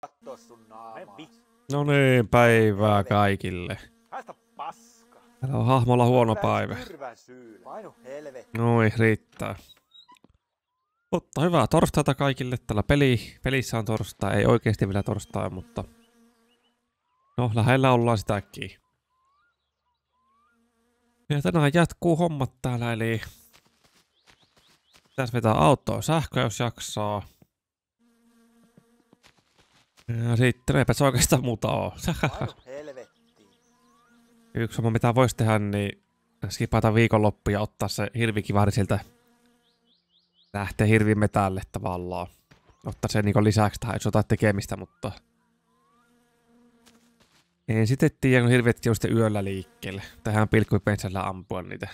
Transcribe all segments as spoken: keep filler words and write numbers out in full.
No niin, päivää kaikille. Täällä on hahmolla huono päivä. Noin, riittää. Mutta hyvää torstaita kaikille. Täällä peli, pelissä on torstai. Ei oikeesti vielä torstai, mutta... No, lähellä ollaan sitäkin. Ja tänään jatkuu hommat täällä, eli... Pitäis vetää autoa sähköä, jos jaksaa. Ja sitten eipä se oikeastaan muuta oo. Yksi homma mitä vois tehdä, niin skipata viikonloppu ja ottaa se hirvikivari sieltä. Lähtee hirvin metälle tavallaan. Ottaa sen niinku lisäksi tähän, jos jotain tekemistä, mutta... En sitten tiedä, kun hirvietkin on sitten yöllä liikkeelle. Tähän pilkkupensällä ampua niitä.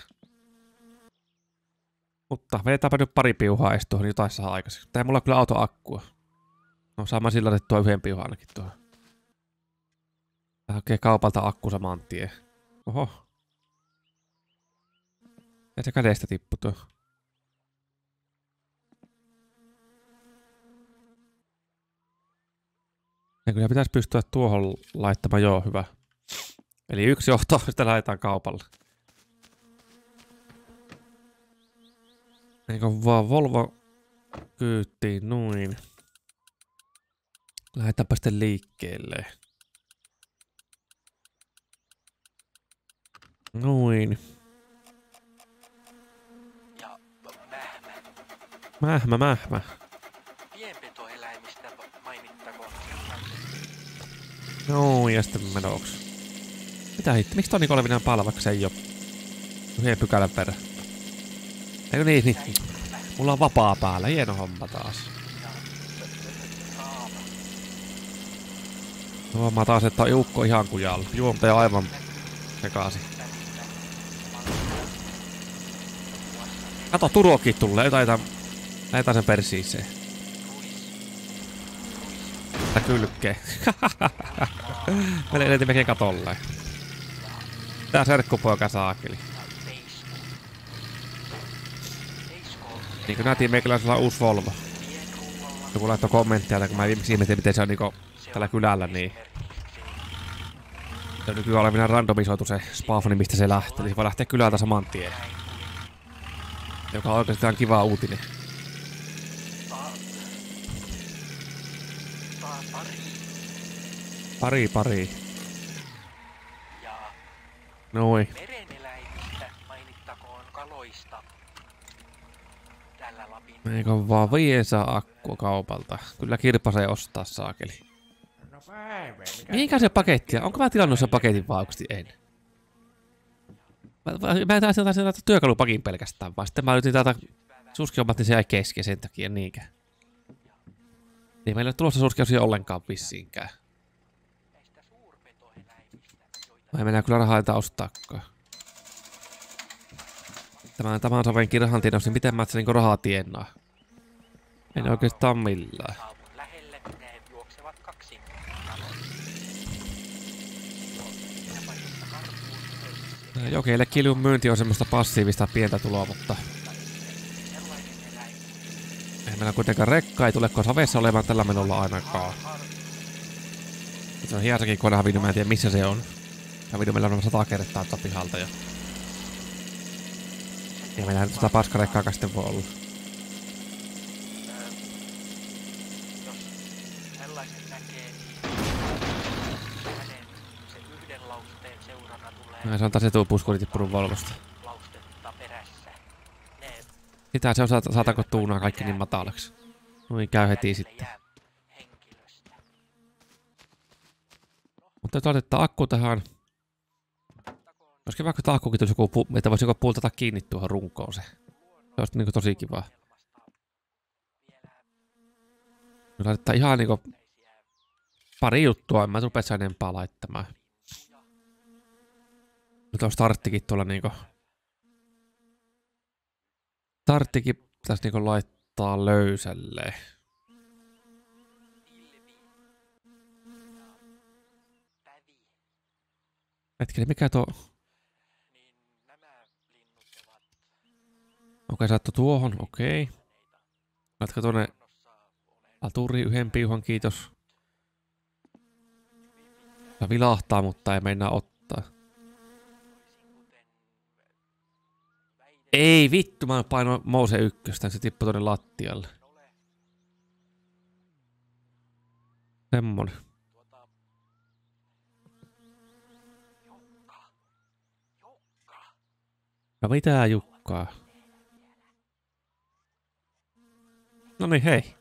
Mutta vedetäänpä nyt pari piuhaa edes tuohon, jotain saa aikaiseksi. Tää ei mulla kyllä autoakkua. No saamaan sillä tuo yhden piuhan ainakin tuohon. Tää hakee kaupalta akku saman tien. Oho. Ja se kädestä tippu tuo. Ja kyllä pitäisi pystyä tuohon laittamaan, joo hyvä. Eli yksi johto, sitä laitetaan kaupalle. Eikö vaan Volvo kyyttiin, noin. Lähdetäänpä sitten liikkeelle. Noin. Ja mähmä. Mähmä, mähmä. Pienpetoeläimistä mainittakoon. Noin, ja sitten menoks. Mitä hitto? Miksi toi on niin olevinaan päällä, vaikka se ei oo yhden pykälän perä? Eikö niin, niin? Mulla on vapaa päällä, hieno homma taas. Huomaa taas, että on iukko ihan kujalla. Juontaja aivan sekaisin. Kato, Turuokin tulee. Lähetään, lähetään sen persiiseen. Tää kylkee. Me lehti mekin katolleen. Tää serkkupoika saakeli. Niinkö nähtiin meikäläisellä uusi Volvo. Joku laittoi kommenttia, kun mä viimeksi ihmettelin, miten se on niinku tällä kylällä, niin... Se on nykyään olevina randomisoitu se spawni, mistä se lähtee. Eli se voi lähteä kylältä saman tien. Joka on oikeastaan kiva uutinen. Pari, pari. Noin. Mereneläimistä mainittakoon kaloista. Tällä Lapin. Eikö vaan vie saa akkua kaupalta. Kyllä kirpasee ostaa saakeli. Mihinkä se paketti? Onko mä tilannut sen paketin vaan oikeesti en? Mä, mä, mä taisin ottaa sieltä työkalupakin pelkästään vaan. Sitten mä yritin täältä suskiomat, niin se jäi kesken sen takia niinkään. Niin meillä ei ole tulossa suskiosia ollenkaan vissiinkään. Mä ei mennä kyllä rahaa tätä ostaakaan. Tämän, tämän sovenkin rahan tiedossa, niin miten mä se niinku rahaa tiennaa? En oikeastaan millään. Jokeille kiljun myynti on semmoista passiivista pientä tuloa, mutta... Ei meillä kuitenkaan rekka, ei tulekaan savessa olemaan tällä menolla ainakaan. Se on hiesakin kone hävinnyt, mä en tiedä missä se on. Hävinnyt meillä on sata kertaa tuota pihalta jo. Ja meillä nyt sitä paskarekkaakaan sitten voi olla. Mä se on taas etupuskuri tippunut Volvosta. Sitä se on, saatako tuunaa kaikki niin matalaksi. Noin käy heti sitten. Mutta nyt laitetaan akku tähän. Joskin vaikka tämä akkukin tulisi joku, että voisi joku pultata kiinni tuohon runkoon se. Se olisi niinku tosi kivaa. Nyt laitetaan ihan niinku pari juttua, en mä rupea sen enempää laittamaan. Nyt on starttikin tuolla niinku... Starttikin pitäisi niinku laittaa löysälle. Hetkinen, mikä tuo... Okei, saatto tuohon, okei. Laitko tuonne laturi yhden piuhan, kiitos. Se vilahtaa, mutta ei meinaa ottaa. Ei vittu, mä painoin mouse ykköstä, se tippui tonne lattialle. Semmonen. No mitä Jukkaa? No niin, hei.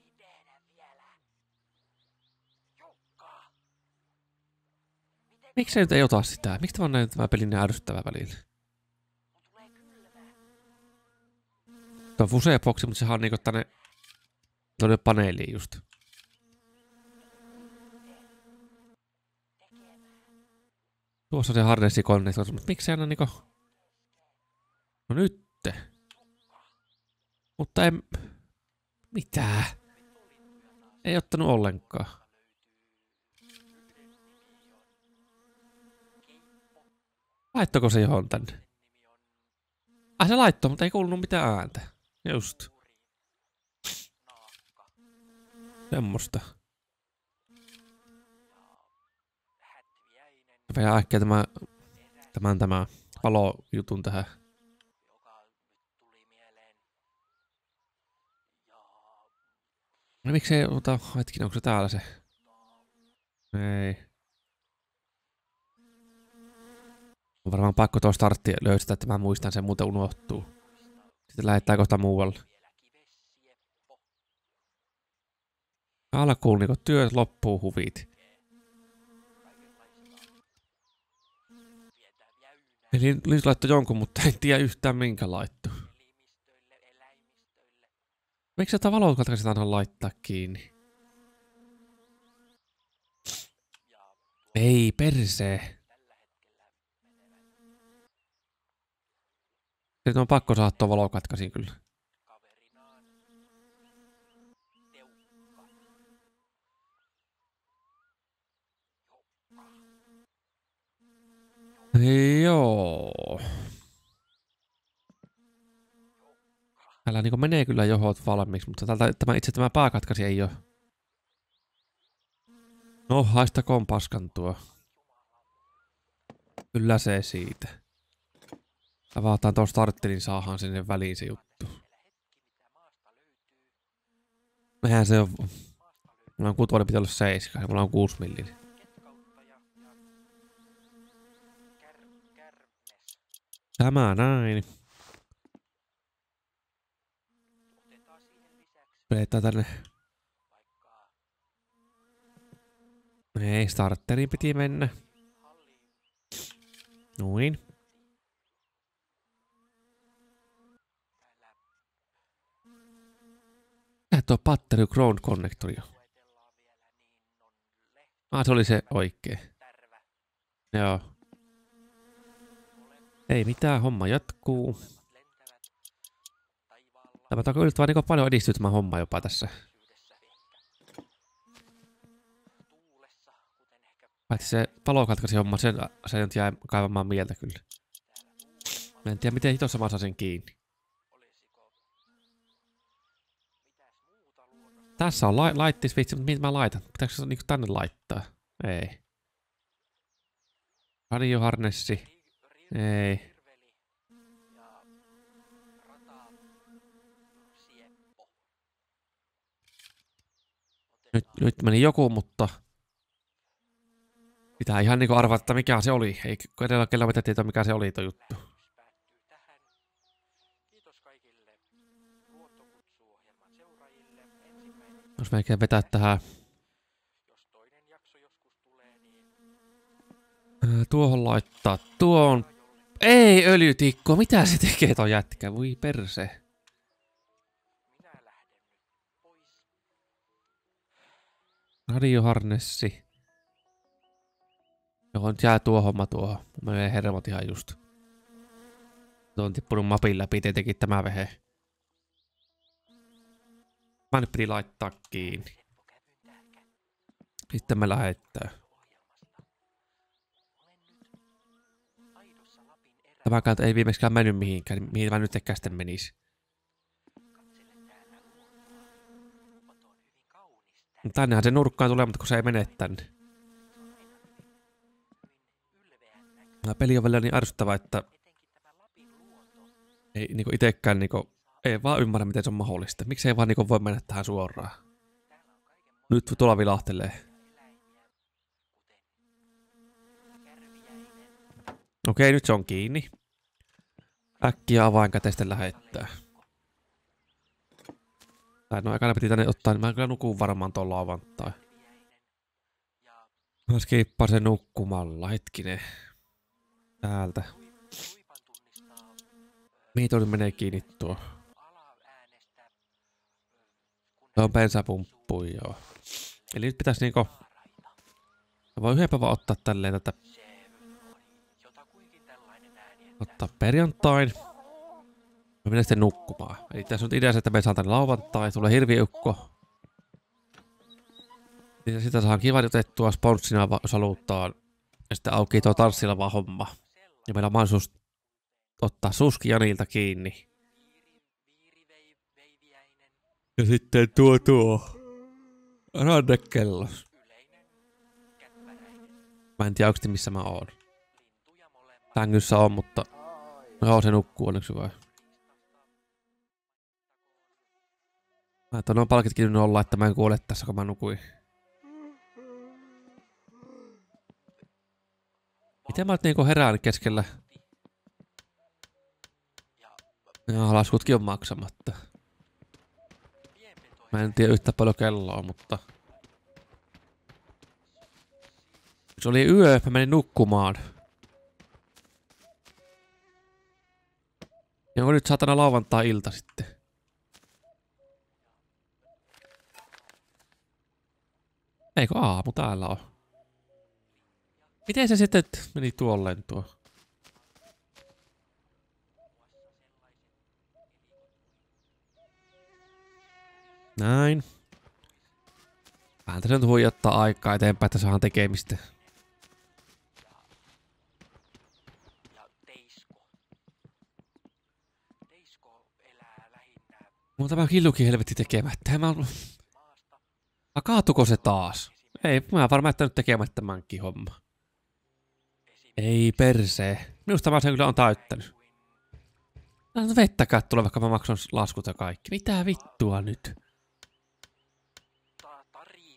Miksi nyt ei ota sitä? Miksi tämä on näin tämä pelin ärsyttävä välillä? Tuo on Fuseboxi, mutta sehän on niinku tänne tuonne paneeliin just. Tuossa on se harnessikone, mutta miksi se aina niinku... No nytte. Mutta en... Mitä? Ei ottanut ollenkaan. Laittako se johon tänne? Ai se laittoi, mutta ei kuulunut mitään ääntä. Just. Semmosta. Vähän äkkiä tämä... Tämän tämä valojutun tähän. No miksei ota... Hetkinen, onko se täällä se? Ei. On varmaan pakko tuo startti löystää, että mä muistan sen, muuten unohtuu. Sitten lähdetään kohta muualle. Alkuun niinku työt, loppuu huvit. Eli Linus laittoi jonkun, mutta en tiedä yhtään minkä laittoi. Miksi tätä valokatkaisesta aina laittaa kiinni? Ei persee. Nyt on pakko saada tuo valokatkaisin kyllä. Joo. Täällä niinku menee kyllä johot valmiiksi, mutta tältä, tämä, itse tämä pääkatkasi ei oo. No, haistakoon paskan tuo. Kyllä se siitä. Avataan tuon startti, niin saadaan sinne väliin se juttu. Eihän se on... Mulla on kuutuvuoden pitää olla seiska, ja mulla on kuusi millin. Tämä näin. Vedetään tänne. Ei, starteriin piti mennä. Noin. Tää tuo battery ground connectori. Ah, se oli se oikee. Joo. Ei mitään, homma jatkuu. Tämä on yllättävän niin paljon edistyy tämä homma jopa tässä. Paitsi se palokatkaisi homma, sen, se nyt jää kaivamaan mieltä kyllä. Mä en tiedä miten hitossa mä saan sen kiinni. Tässä on la laittis vitsi, mutta mitä mä laitan? Pitääkö se niinku tänne laittaa? Ei. Radioharnessi. Ei. Nyt, nyt meni joku, mutta... Pitää ihan niinku arvata, että mikä se oli. Ei edellä kellä mitä tietoa, mikä se oli tuo juttu. Jos melkein vetää tähän... Tuohon laittaa. Tuo on... Ei öljytikko, mitä se tekee tuo jätkä? Voi perse. Radioharnessi. Joo, nyt jää tuo homma tuohon. Mä menen hermot ihan just. Tuo on tippunut mapin läpi tietenkin tämä vehe. Mä nyt piti laittaa kiinni. Sitten me lähettää. Tämä kanta ei viimeeskään mennyt mihinkään, mihin mä nyt ehkä sitten menis. Tännehän se nurkkaan tulee, mutta kun se ei mene tänne. Tämä peli on vielä niin ärsyttävä, että Etenkin tämä Lapin luonto. ei niinku itekään niinku, ei vaan ymmärrä, miten se on mahdollista. Miksi ei vaan niinku voi mennä tähän suoraan? Täällä on kaiken Nyt tuolla vilahtelee. eläimiä, kuten kärviäinen, Okei, nyt se on kiinni. Äkkiä avainkäteisten lähettää. Tai no aikana piti tänne ottaa, niin mä kyllä nukun varmaan tuolla avanttai. selviäinen ja Mä skippasin nukkumalla, hetkinen. Täältä. luipan tunnistaa Mihin tuonne menee kiinni tuo? alaäänestä, kun Se on bensapumppu, joo. Eli nyt pitäisi niinku... haaraita. Mä voin yhden päivän ottaa tälleen tätä... Se oli jotakuinkin tällainen ääni, että Ottaa perjantain. Mä menen sitten nukkumaan. Eli tässä on nyt idea se, että me saan tänne lauantai, tulee hirviukko. Niin sitä saa kivan otettua sponssina, jos halutaan. Ja sitten auki tuo tanssilava homma. Ja meillä on mahdollisuus ottaa Suski Janilta kiinni. viiri, viiriveiviäinen, Ja sitten tuo tuo. Rannekellos. yleinen, kätpäräinen, Mä en tiedä oikeesti missä mä oon. lintuja molemmat. Sängyssä on, mutta... Joo, se nukkuu onneksi vai. Mä että on palkitkin olla, että mä en kuole tässä, kun mä nukuin. Miten mä nyt niinku herään keskellä? Ja Joo, laskutkin on maksamatta. pienpeto Mä en tiedä yhtä paljon kelloa, mutta... Se oli yö, mä menin nukkumaan. Ja onko nyt saatana lauantai-ilta sitten? Eikö aamu täällä on? Miten se sitten meni tuolleen tuo? Näin. Vähän tässä nyt huijattaa aikaa eteenpäin, että saadaan tekemistä. ja Teisko. Teisko elää lähinnä Mulla tämä killukin helvetti tekemättä. Mä... maasta. Ah, kaatuko se taas? Ei, mä varmaan jättänyt tekemättä tämänkin homma. Ei persee. Minusta mä sen kyllä on täyttänyt. No vettäkään tulee, vaikka mä maksan laskut ja kaikki. Mitä vittua nyt? Ta- Tari.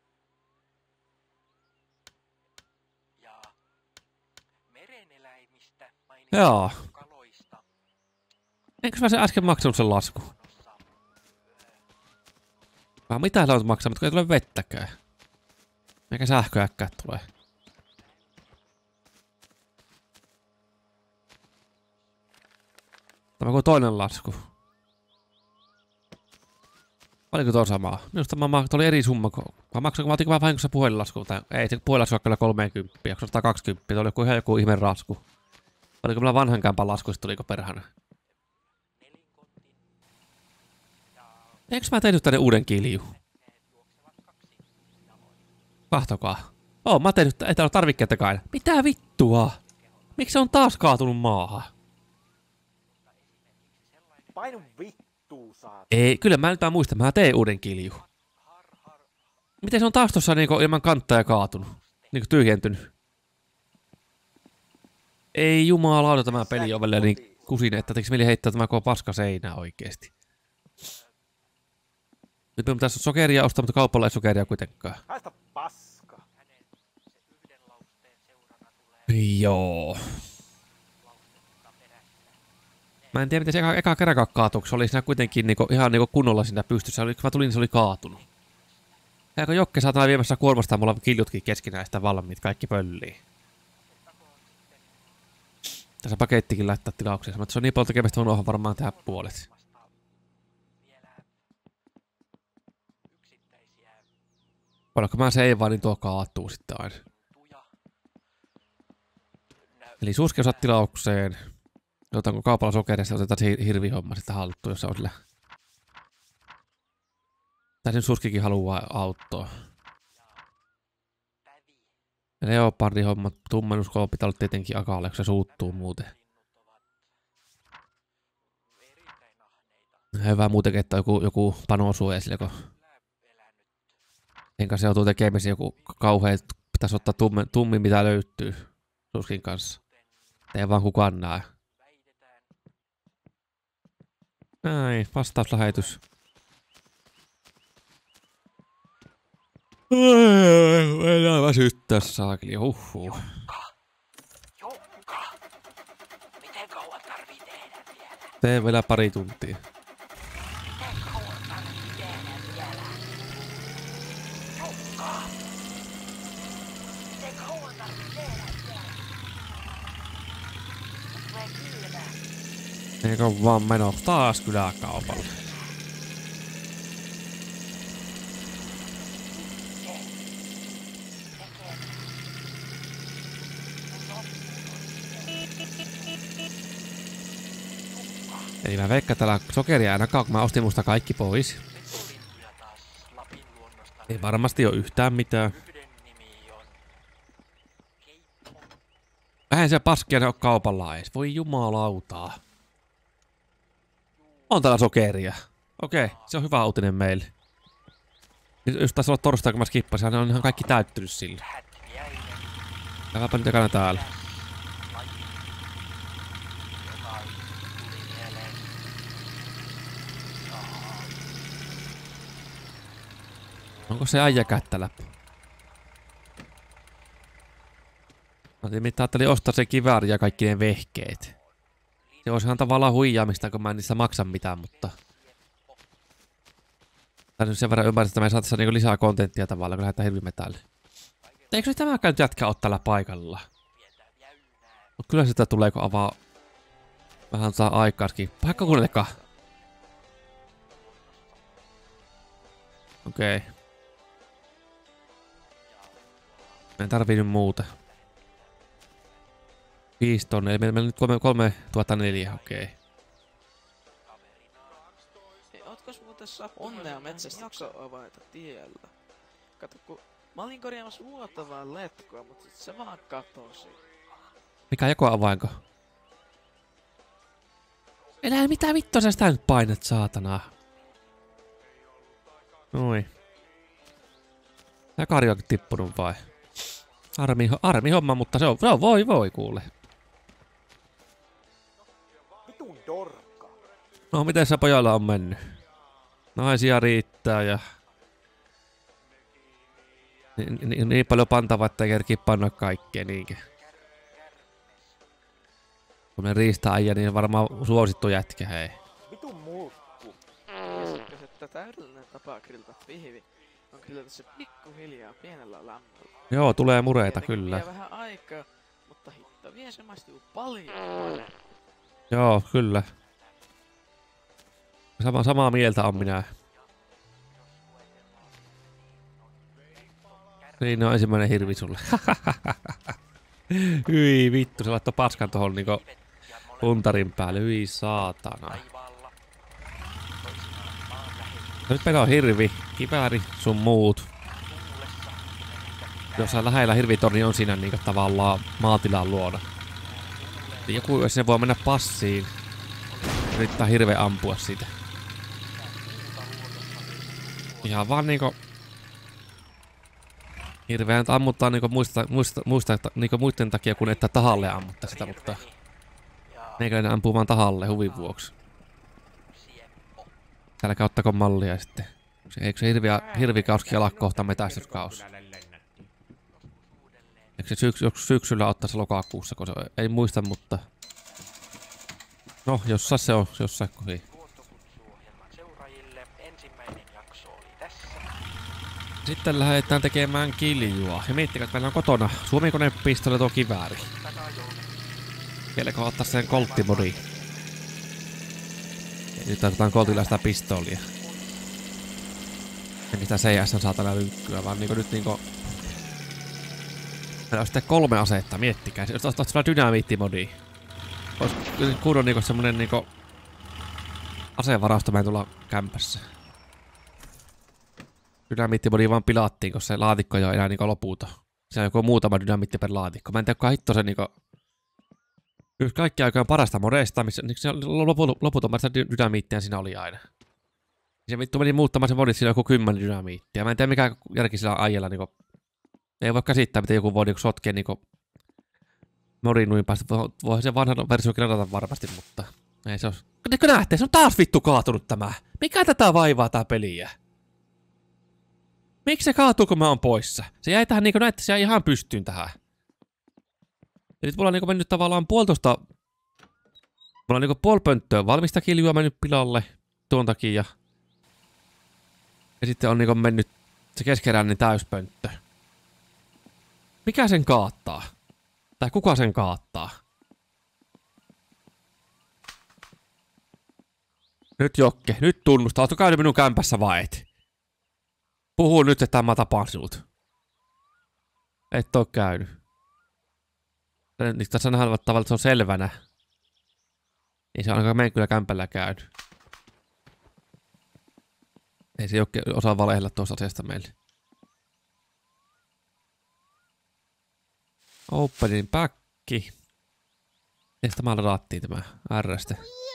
Ja mereneläimistä mainitsen Joo. kaloista. Eikö mä sen äsken maksanut sen lasku? Luonnossa Mä mitä sä oot maksanut, kun ei tule vettäkään. Eikä sähköäkään tulee. Tämä on toinen lasku. Oliko tuo samaa? Minusta mä maksoin, oli eri summa. Mä maksoin, kun mä otin vähän vahingossa puhelinlasku. Tai ei, se puhelinlasku on kyllä kolmekymmentä, onko sata kaksikymmentä. Tuo oli joku, ihan joku ihme lasku. Oliko mulla vanhan kämpän laskuista, tuliko perhana? nelinkontin ja Eikö mä tehnyt tänne uuden kilju? ne juoksevat kaksi jaloin. Kahtokaa. Oo, mä tehnyt, ei täällä ole tarvikkeittakaan. Mitä vittua? Miksi se on taas kaatunut maahan? Painu vittuu saat. Ei, kyllä mä nyt muistan, mä teen uuden kilju. Har, har, Miten se on taas tossa niinku ilman kantta ja kaatunut? Niinku tyhjentynyt. Ei jumalauta, tämä peli on välillä niin kusinen, että tekis mieli heittää tämä koko paska seinää oikeesti. Nyt me pitäisi sokeria ostaa, mutta kaupalla ei sokeria kuitenkaan. Haista paska. hänen se yhden lausteen seurana tulee Joo. laustetta perässä. Mä en tiedä, miten se eka, eka kerran kaatuuko. Se oli siinä kuitenkin niinku, ihan niinku kunnolla siinä pystyssä. Oli, kun mä tulin, niin se oli kaatunut. Eikö Jokke saatana viemässä kuormastaa mulla kiljutkin keskinäistä valmiit, kaikki pölliin. Tässä pakettikin laittaa tilaukseen, mutta se on niin paljon tekemistä, unohan varmaan tehdä puolet. Vasta vielä yksittäisiä Oliko mä se ei vaan, niin tuo kaatuu sitten aina. tuja. Nä- Eli Suski osaat tilaukseen. Otanko kaupalla sokerista, otetaan se hir- hirvihomma sitten haltuun, jos se on sillä. Tai sen Suskikin haluaa autoa. Pävi. Leopardin hommat, tummennuskolla pitää olla tietenkin akalle, kun se suuttuu muuten. Linnut ovat erittäin ahneita. Hyvä muutenkin, että joku, joku panosuoja sille, kun Kyllä elänyt. sen kanssa joutuu tekemisiin joku kauhea, pitäisi ottaa tumme, tummin mitä löytyy Suskin kanssa. Kuten Ei vaan kukaan näe. Väitetään. Näin, vastauslähetys. Ei enää väsyttää saakeli, huhhuh. Jukka! Miten kauan tarvii tehdä vielä? Tee vielä pari tuntia. Miten kauan tarvii tehdä vielä? Jukka! Miten kauan tarvii tehdä vielä? Tulee kylmä. Eikö vaan meno taas kyläkaupalle. Ei mä veikka täällä sokeria ainakaan, kun mä ostin musta kaikki pois. Nyt olin kyllä taas Lapin luonnosta. Ei varmasti oo yhtään mitään. Yhden nimi on Keippo. Eihän se paskia ne oo kaupalla ees. Voi jumalautaa. On täällä sokeria. Okei, se on hyvä uutinen meille. Jos taisi olla torstai, kun mä skippasin, ne on ihan kaikki täyttynyt sillä. Hätviäinen. Käydäpä nyt ekana täällä. Laji. Jotain tuli mieleen. Jaa. Onko se äijä kättä läpi? Mä nimittäin ajattelin ostaa se kivääri ja kaikki ne vehkeet. Se olisi ihan tavallaan huijaamista, kun mä en niistä maksa mitään, mutta... Tää nyt sen verran ymmärrä, että me saataisiin niinku lisää kontenttia tavallaan, kun lähdetään hirvimetälle. Eikö nyt tämäkään nyt jätkä oo täällä paikalla? Mut kyllä sitä tulee, kun avaa... Vähän saa aikaaskin. Paikka kuunnellekaan. Okei. Okay. Mä en tarvii nyt muuta. Viisi tonne, eli meillä on nyt kolme, kolme tuhatta neljä, okei. Okay. Ei, ootkos muuten sattunut onnea metsästyksen avaita tiellä? Kato, kun mä olin korjaamassa vuotavaa letkoa, mutta sit se vaan katosi. Mikä joko avainko? Enää mitään vittua sä sitä nyt painat, saatana. Noin. Tää Kari onkin tippunut vai? Armi, armi homma, mutta se on, se on voi voi kuule. Vitun dorkka. No miten se pojalla on mennyt? Naisia riittää ja... Niin, niin, niin paljon pantavaa, ettei kerki panna kaikkea niinkö. Kun ne riistääijä, niin varmaan suosittu jätkä, hei. Vitun mulkku. Tiesitkö, että täydellinen tapa grillata pihvi on grillata se pikkuhiljaa pienellä lämmöllä? Joo, tulee mureita Tietenkin kyllä. vie vähän aikaa, mutta hitto vie se maistuu paljon paremmin. Joo, kyllä. Sama, samaa mieltä on minä. Siinä on ensimmäinen hirvi sulle. Hyi vittu, se laittoi paskan tohon niinku puntarin päälle. Hyi saatana. Taivaalla. Toisinaan maan lähellä. Nyt meillä on hirvi, kivääri, sun muut. Tuulessa. Jossain lähellä hirvitorni on siinä niinku tavallaan maatilan luona. Joku jos ne voi mennä passiin. Yrittää hirveä ampua siitä. Ihan vaan niinku... Hirveän ammuttaa niinku muista, muista, muista niinku muiden takia kun että tahalle ammuttaa sitä, mutta... Meikäläinen ampuu vaan tahalle huvin vuoksi. Sieppo. Täällä kauttako mallia sitten. Eikö se hirviä, hirvikauski ala kohta metästyskaus? Eikö se syks, syksyllä ottaisi lokakuussa, kun se ei muista, mutta... No, jossain se on, jossain kohi. Luontokutsuohjelman seuraajille ensimmäinen jakso oli tässä. Sitten lähdetään tekemään kiljua. Ja miettikää, että meillä on kotona suomikone, pistoli, tuo kivääri. Vieläkö ottaa sen kolttimodi? Ja nyt otetaan koltilla sitä pistolia. Eikä sitä C S saatana lynkkyä, vaan niinku nyt niinku... Meillä on sitten kolme asetta, miettikää. Jos otat sitä dynamiittimodi. Ois kunnon niinku semmonen niinku... Asevarasto meidän tulla kämpässä. Dynamiittimodi vaan pilattiin, koska se laatikko ei oo enää niinku loputon. Se on joku muutama dynamiitti per laatikko. Mä en tiedä, kuka hitto se niinku... Yksi kaikki aikaan parasta modesta, missä se loputon sitä dynamiittia siinä oli aina. Se vittu meni muuttamaan se modit, siinä joku kymmenen dynamiittia. Mä en tiedä mikä järki sillä ajalla niinku... Ei voi käsittää, miten joku voi niinku sotkea niinku... morinuin päästä. Voi se vanha versio gradata varmasti, mutta ei se os. Eikö näette? Se on taas vittu kaatunut tämä. Mikä tätä vaivaa tää peliä? Miksi se kaatuu, kun mä oon poissa? Se jäi tähän niinku näette, se jäi ihan pystyyn tähän. Ja nyt mulla on niinku mennyt tavallaan puolitoista... Mulla on niinku puoli pönttöä valmista kiljua mennyt pilalle tuon takia. Ja sitten on niinku mennyt se keskeräinen täyspönttö. Mikä sen kaattaa? Tai kuka sen kaattaa? Nyt Jokke, nyt tunnusta. Ootko käynyt minun kämpässä vai et? Puhu nyt, että mä tapaan sinut. Et oo käynyt. Nyt tässä nähdään tavalla, että se on selvänä. Niin se on ainakaan meidän kyllä kämpällä käynyt. Ei se Jokke osaa valehdella tuosta asiasta meille. Openin päkki. Ja sitten mä ladattiin tämä R-stä.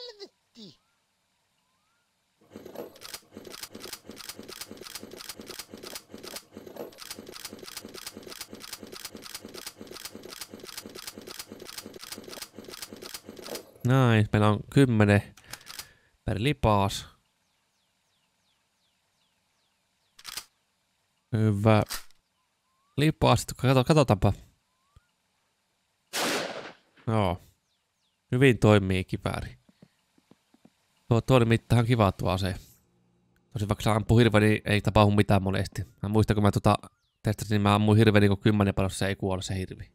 Näin, meillä on kymmenen per lipaas. Hyvä. Lipaas, kato, katsotaanpa. Joo. Hyvin toimii kivääri. Tuo, tuo oli mittaan kiva tuo ase. Tosin vaikka sä ampuu hirveä, niin ei tapahdu mitään monesti. Mä muistan, kun mä tota testasin, niin mä ammuin hirveä niin kuin kymmenen palossa, se ei kuole se hirvi.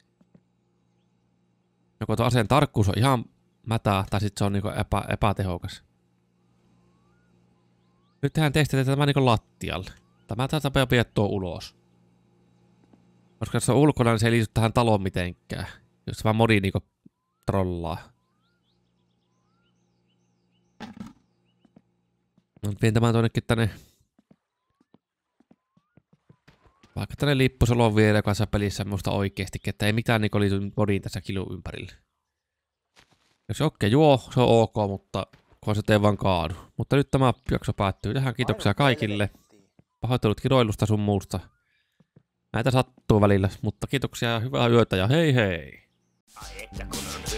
Joko tuo aseen tarkkuus on ihan mätää, tai sit se on niinku epä, epätehokas. Nyt tehdään testiä tämä niinku lattialle. Tämä tätä pidä tuo ulos. Koska se on ulkona, niin se ei liity tähän taloon mitenkään. Jos se vaan modi niinku trollaa. No, vien tämän tuonnekin tänne. Vaikka tänne lippusolon vielä kanssa pelissä minusta oikeestikin, että ei mitään niinku liity modiin tässä kilun ympärille. Jos Jokke juo, se on ok, mutta kun se tee vaan kaadu. Mutta nyt tämä jakso päättyy tähän. Kiitoksia kaikille. Pahoittelut kiroilusta sun muusta. Näitä sattuu välillä, mutta kiitoksia ja hyvää yötä ja hei hei! Ai että kun on